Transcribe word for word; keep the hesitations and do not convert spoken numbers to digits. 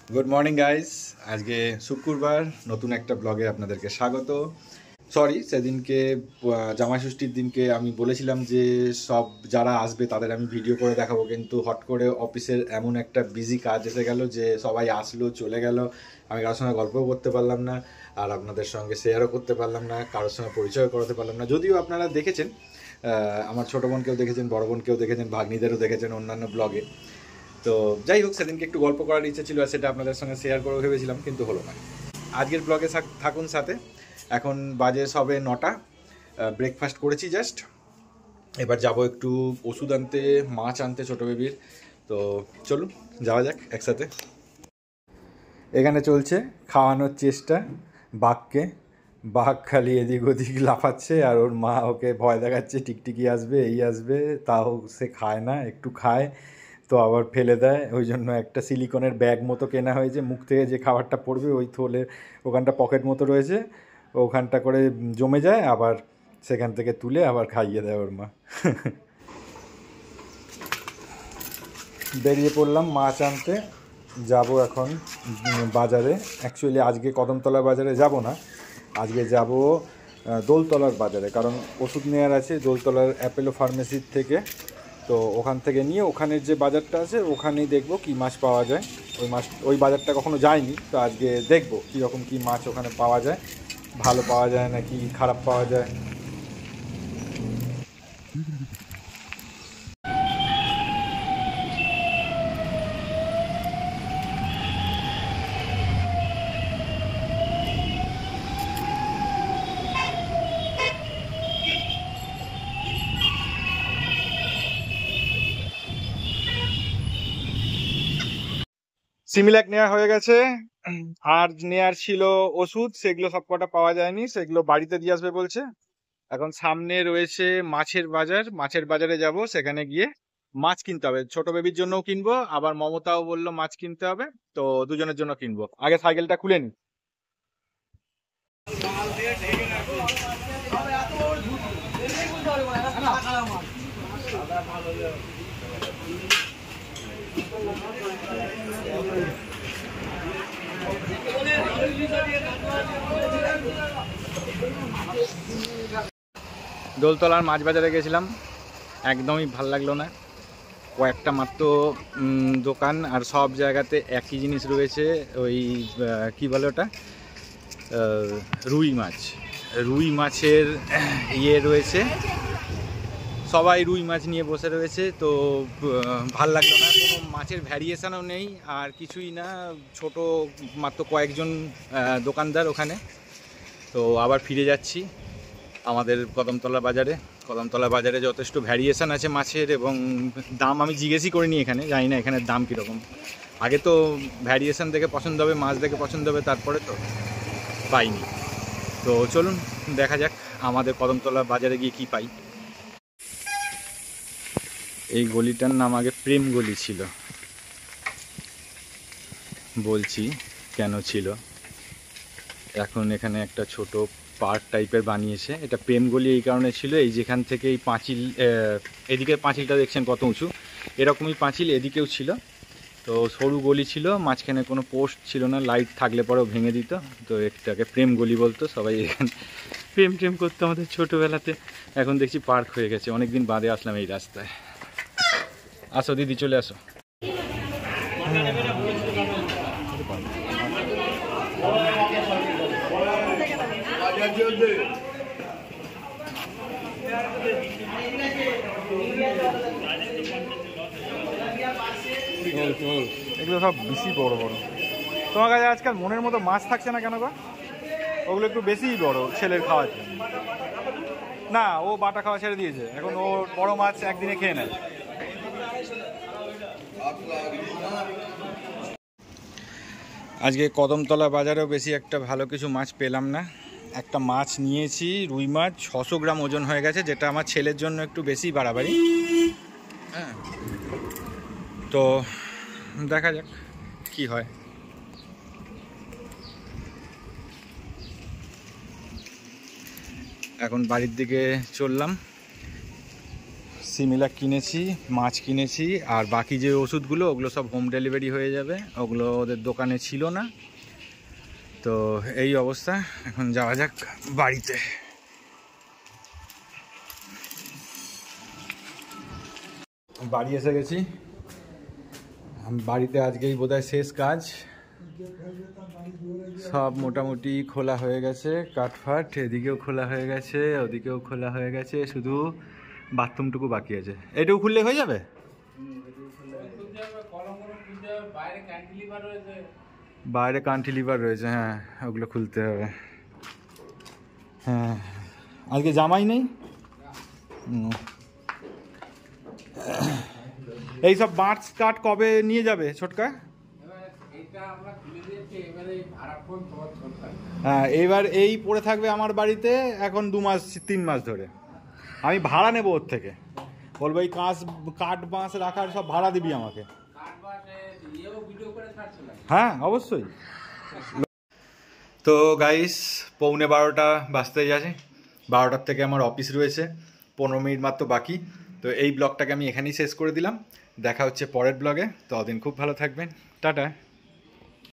Good morning guys, আজকে শুক্রবার নতুন একটা ব্লগে আপনাদেরকে স্বাগত। সরি, সেদিনকে জামাই ষষ্ঠীর দিনকে আমি বলেছিলাম যে সব যারা আসবে তাদের আমি ভিডিও করে দেখাবো, কিন্তু হট করে অফিসের এমন একটা বিজি কাজ এসে গেল যে সবাই আসলো চলে গেল, আমি কারোর সঙ্গে গল্পও করতে পারলাম না, আর আপনাদের সঙ্গে শেয়ারও করতে পারলাম না, কারোর সঙ্গে পরিচয় করাতে পারলাম না। যদিও আপনারা দেখেছেন, আমার ছোটো বোনকেও দেখেছেন, বড় বোনকেও দেখেছেন, ভাগ্নিদেরও দেখেছেন অন্যান্য ব্লগে। তো যাই হোক, সেদিনকে একটু গল্প করার ইচ্ছে ছিল আর সেটা আপনাদের সঙ্গে শেয়ার করে ভেবেছিলাম, কিন্তু হলো না। আজকের ব্লগে থাকুন সাথে। এখন বাজে সবে নটা, ব্রেকফাস্ট করেছি জাস্ট। এবার যাব একটু ওষুধ আনতে, মাছ আনতে ছোটো বেবির। তো চলুন যাওয়া যাক একসাথে। এখানে চলছে খাওয়ানোর চেষ্টা বাঘকে। বাঘ খালি এদিক ওদিক লাফাচ্ছে আর ওর মা ওকে ভয় দেখাচ্ছে, টিকটিকি আসবে, এই আসবে, তাও সে খায় না। একটু খায় তো আবার ফেলে দেয়। ওই জন্য একটা সিলিকনের ব্যাগ মতো কেনা হয়েছে, মুখ থেকে যে খাবারটা পড়বে ওই থলে ওখানটা পকেট মতো রয়েছে, ওখানটা করে জমে যায়, আবার সেখান থেকে তুলে আবার খাইয়ে দেয় ওর মা। বেরিয়ে পড়লাম মাছ আনতে, যাব এখন বাজারে। অ্যাকচুয়ালি আজকে কদমতলা বাজারে যাব না, আজকে যাব দোলতলার বাজারে, কারণ ওষুধ নেওয়ার আছে দোলতলার অ্যাপেলো ফার্মেসির থেকে। তো ওখান থেকে নিয়ে ওখানের যে বাজারটা আছে ওখানেই দেখব কী মাছ পাওয়া যায়। ওই মাছ ওই বাজারটা কখনো যায়নি, তো আজকে দেখব কীরকম কী মাছ ওখানে পাওয়া যায়, ভালো পাওয়া যায় নাকি খারাপ পাওয়া যায়। সিমিল্যাক নেওয়া হয়ে গেছে, আর নেয়ার ছিল ওষুধ, সেগুলো সব কটা পাওয়া যায়নি, সেগুলো বাড়িতে দিয়ে আসবে বলছে। এখন সামনে রয়েছে মাছের বাজার, মাছের বাজারে যাব, সেখানে গিয়ে মাছ কিনতে হবে। ছোট বেবির জন্যও কিনবো, আবার মমতাও বললো মাছ কিনতে হবে, তো দুজনের জন্য কিনবো। আগে সাইকেলটা খুলে নি। দোলতলার মাছ বাজারে গেছিলাম, একদমই ভাল লাগলো না। কয়েকটা মাত্র দোকান, আর সব জায়গাতে একই জিনিস রয়েছে। ওই কি বলে ওটা, রুই মাছ। রুই মাছের ইয়ে রয়েছে, সবাই রুই মাছ নিয়ে বসে রয়েছে। তো ভাল লাগলো না, কোনো মাছের ভ্যারিয়েশনও নেই আর কিছুই না, ছোট মাত্র কয়েকজন দোকানদার ওখানে। তো আবার ফিরে যাচ্ছি আমাদের কদমতলা বাজারে। কদমতলা বাজারে যথেষ্ট ভ্যারিয়েশন আছে মাছের, এবং দাম আমি জিজ্ঞেসই করিনি এখানে, জানি না এখানের দাম কীরকম। আগে তো ভ্যারিয়েশন দেখে পছন্দ হবে, মাছ দেখে পছন্দ হবে, তারপরে তো পাইনি। তো চলুন দেখা যাক আমাদের কদমতলা বাজারে গিয়ে কি পাই। এই গলিটার নাম আগে প্রেম গলি ছিল, বলছি কেন ছিল। এখন এখানে একটা ছোট পার্ক টাইপের বানিয়েছে। এটা প্রেম গলি এই কারণে ছিল, এই যেখান থেকে এই পাঁচিল, এদিকে পাঁচিলটা দেখছেন কত উঁচু, এরকমই পাঁচিল এদিকেও ছিল। তো সরু গলি ছিল, মাঝখানে কোনো পোস্ট ছিল না, লাইট থাকলে পরেও ভেঙে দিত। তো এটাকে প্রেম গলি বলতো সবাই, এখানে প্রেম প্রেম করতো আমাদের ছোটোবেলাতে। এখন দেখছি পার্ক হয়ে গেছে, অনেকদিন বাদে আসলাম এই রাস্তায়। আসো দিদি, চলে আসো। এগুলো সব বেশি বড় বড়। তোমার কাছে আজকাল মনের মতো মাছ থাকছে না কেন গো? ওগুলো একটু বেশিই বড় ছেলের খাওয়ার জন্য। না, ও বাটা খাওয়া ছেড়ে দিয়েছে, এখন ও বড় মাছ একদিনে খেয়ে নেয়। আজকে কদমতলা বাজারেও বেশি একটা ভালো কিছু মাছ পেলাম না। একটা মাছ নিয়েছি, রুই মাছ, ছশো গ্রাম ওজন হয়ে গেছে, যেটা আমার ছেলের জন্য একটু বেশি বাড়াবাড়ি। হ্যাঁ, তো দেখা যাক কি হয়। এখন বাড়ির দিকে চললাম। সিমিলাক কিনেছি, মাছ কিনেছি, আর বাকি যে ওষুধগুলো ওগুলো সব হোম ডেলিভারি হয়ে যাবে, ওগুলো ওদের দোকানে ছিল না। তো এই অবস্থা, এখন যাওয়া যাক বাড়িতে। বাড়ি এসে গেছি, বাড়িতে আজকেই বোধহয় শেষ কাজ। সব মোটামুটি খোলা হয়ে গেছে, কাঠফাট এদিকেও খোলা হয়ে গেছে, ওদিকেও খোলা হয়ে গেছে, শুধু বাথরুমটুকু বাকি আছে। এটাও খুললে হয়ে যাবে? বাইরে ক্যান্টিলিভার রয়েছে, হ্যাঁ ওগুলো খুলতে হবে। হ্যাঁ আজকে জামাই নেই। এইসব বাঁশ কাঠ কবে নিয়ে যাবে ছোটকা? হ্যাঁ এবার এই পড়ে থাকবে আমার বাড়িতে এখন দু মাস তিন মাস ধরে। আমি ভাড়া নেবো ওর থেকে, বলবো এই কাঁচ কাঠ বাঁশ রাখার সব ভাড়া দিবি আমাকে। হ্যাঁ অবশ্যই। তো গাইস পৌনে বারোটা বাজতে যাচ্ছে, বারোটার থেকে আমার অফিস রয়েছে, পনেরো মিনিট মাত্র বাকি। তো এই ব্লগটাকে আমি এখানেই শেষ করে দিলাম, দেখা হচ্ছে পরের ব্লগে। ততদিন খুব ভালো থাকবেন, টাটা।